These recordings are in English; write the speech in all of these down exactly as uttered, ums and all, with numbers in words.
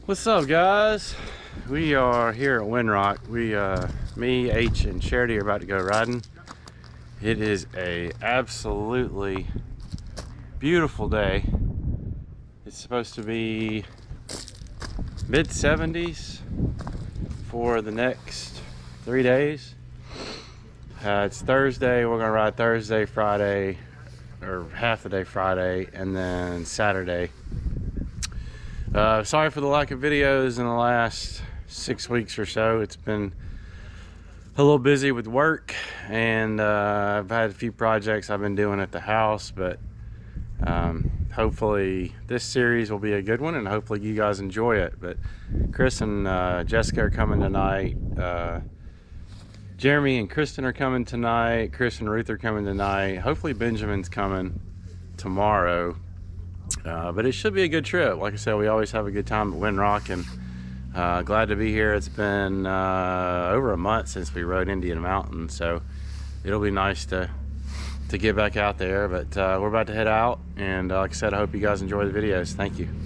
What's up, guys? We are here at Windrock. We, uh, me, H, and Charity are about to go riding. It is a absolutely beautiful day. It's supposed to be mid seventies for the next three days. Uh, it's Thursday. We're gonna ride Thursday, Friday, or half the day Friday, and then Saturday. Uh, sorry for the lack of videos in the last six weeks or so. It's been a little busy with work, and uh, I've had a few projects I've been doing at the house, but um, hopefully this series will be a good one, and hopefully you guys enjoy it. But Chris and uh, Jessica are coming tonight. Uh, Jeremy and Kristen are coming tonight. Chris and Ruth are coming tonight. Hopefully Benjamin's coming tomorrow. Uh, but it should be a good trip. Like I said, we always have a good time at Windrock, and uh, glad to be here. It's been uh, over a month since we rode Indian Mountain, so it'll be nice to to get back out there. But uh, we're about to head out, and uh, like I said, I hope you guys enjoy the videos. Thank you.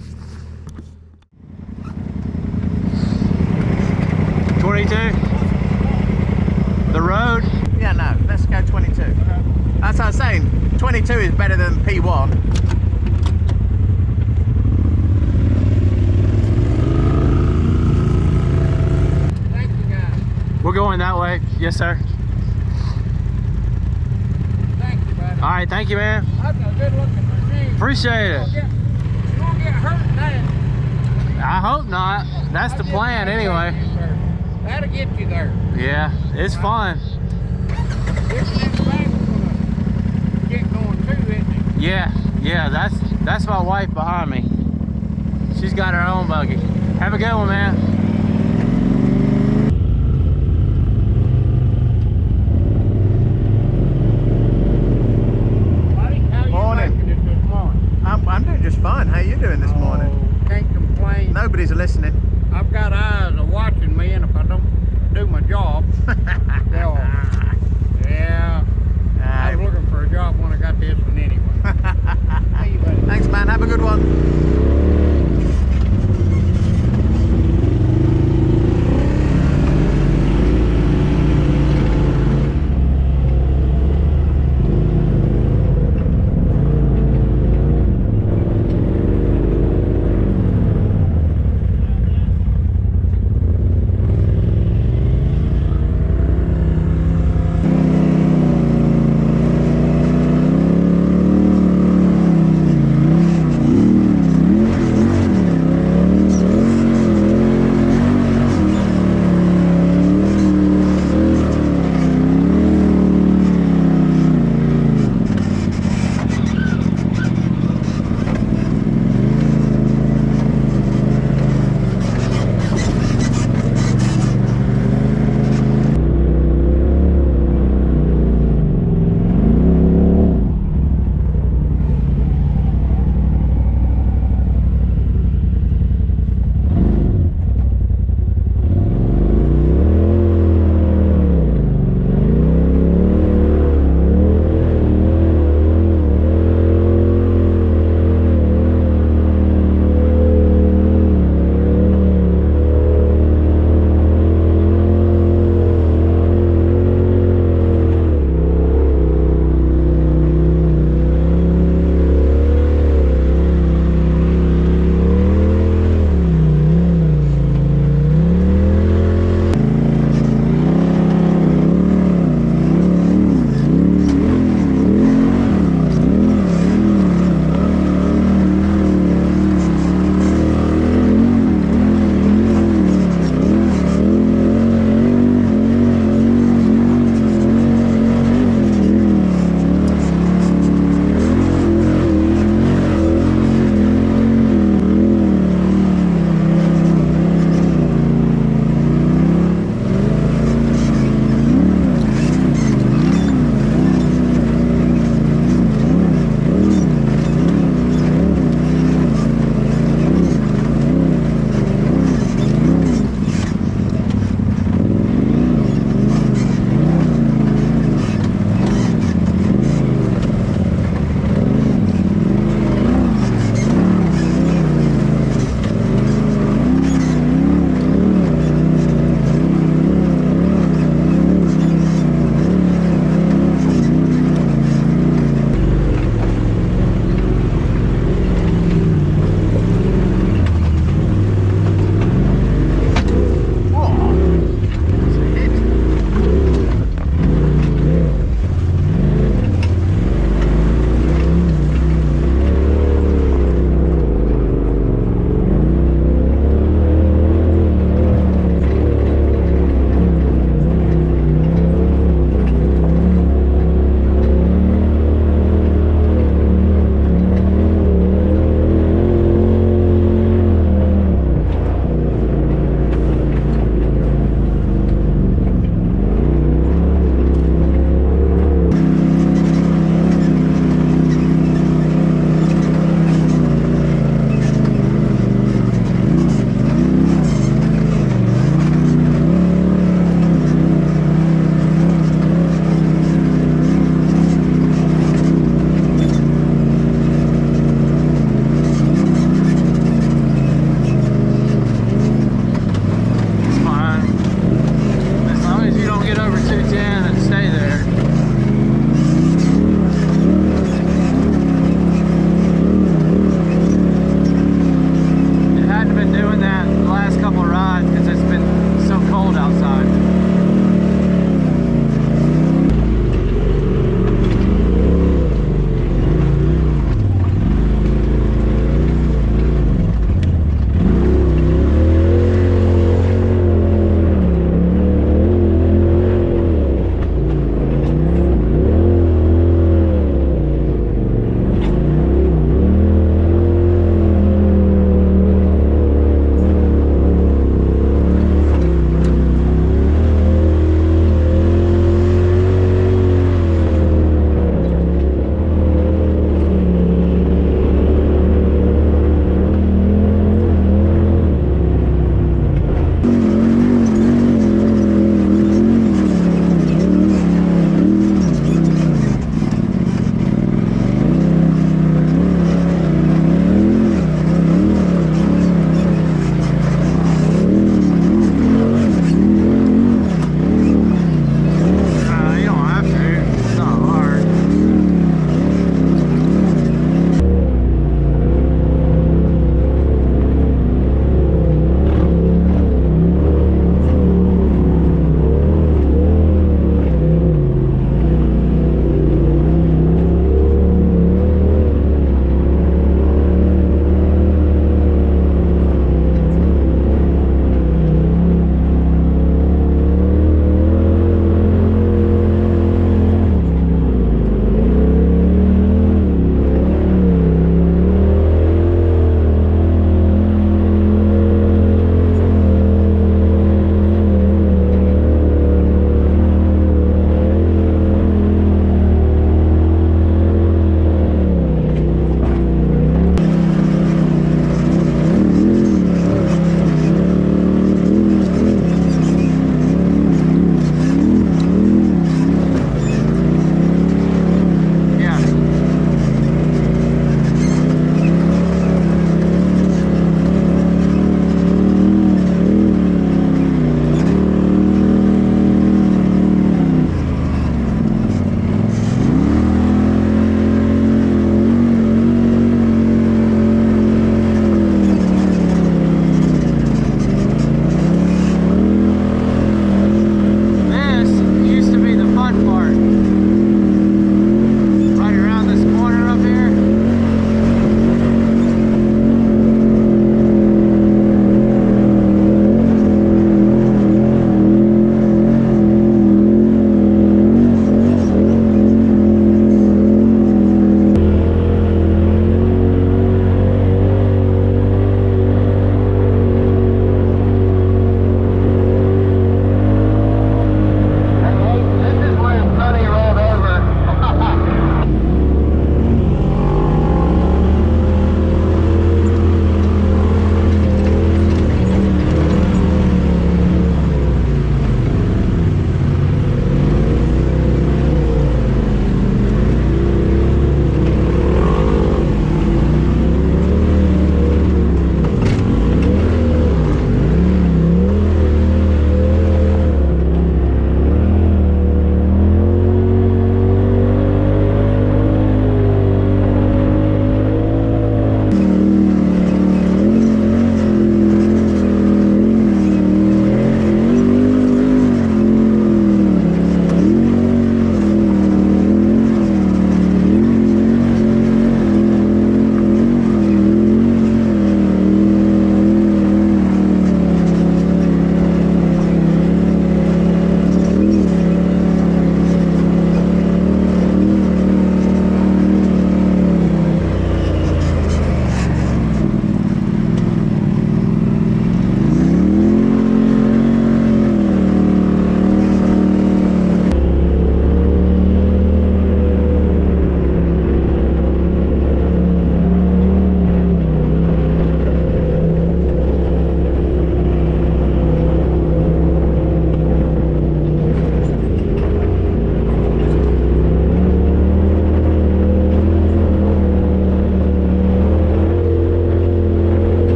twenty-two? The road? Yeah, no, let's go twenty-two. That's what I was saying, twenty-two is better than P one. We're going that way. Yes, sir. Thank you, buddy. All right, thank you, man. That's a good looking machine. Appreciate it. You won't get hurt now. I hope not. That's the plan anyway. That'll get you there. Yeah, it's fun. This next thing's gonna get going too, isn't it? Yeah, yeah, that's that's my wife behind me. She's got her own buggy. Have a good one, man. I'm doing just fine. How you doing this oh, morning? Can't complain. Nobody's listening. I've got eyes watching me, and if I don't do my job, they'll, yeah. Uh, I was looking for a job when I got this one anyway. Thanks, man. Have a good one.